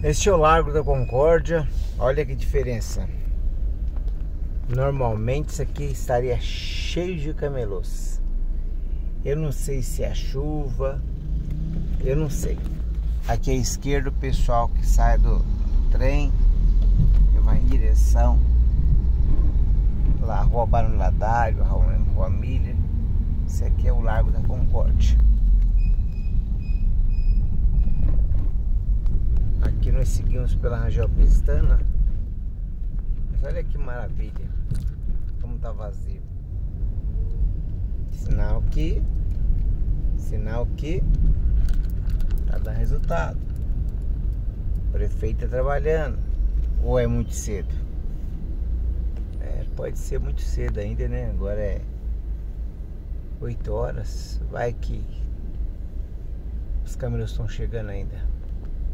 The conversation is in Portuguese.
Este é o Largo da Concórdia. Olha que diferença. Normalmente isso aqui estaria cheio de camelôs. Eu não sei se é chuva, eu não sei. Aqui à esquerda o pessoal que sai do trem e vai em direção lá, Rua Barão Ladário, Rua Miller. Esse aqui é o Largo da Concórdia. Aqui nós seguimos pela Rangel Pestana. Mas olha que maravilha, como tá vazio. Sinal que tá dando resultado. O prefeito tá trabalhando. Ou é muito cedo? Pode ser muito cedo ainda, né? Agora é 8 horas. Vai que os caminhões estão chegando ainda.